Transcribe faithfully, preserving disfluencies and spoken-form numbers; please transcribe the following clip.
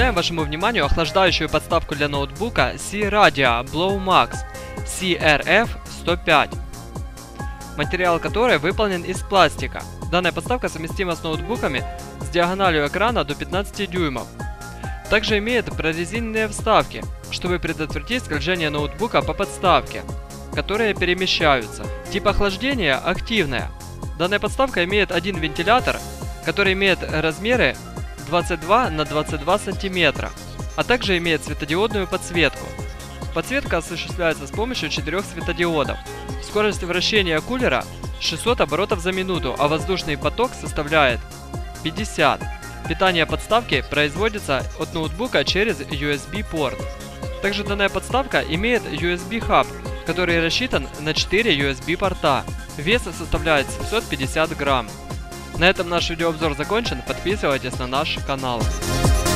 Представляем вашему вниманию охлаждающую подставку для ноутбука C-Radio BlowMax си эр эф сто пять, материал которой выполнен из пластика. Данная подставка совместима с ноутбуками с диагональю экрана до пятнадцати дюймов. Также имеет прорезиненные вставки, чтобы предотвратить скольжение ноутбука по подставке, которые перемещаются. Тип охлаждения активная. Данная подставка имеет один вентилятор, который имеет размеры двадцать два на двадцать два сантиметра, а также имеет светодиодную подсветку. Подсветка осуществляется с помощью четырёх светодиодов. Скорость вращения кулера шестьсот оборотов за минуту, а воздушный поток составляет пятьдесят. Питание подставки производится от ноутбука через ю эс би порт. Также данная подставка имеет ю эс би хаб, который рассчитан на четыре ю эс би порта. Вес составляет семьсот пятьдесят грамм. На этом наш видеообзор закончен. Подписывайтесь на наш канал.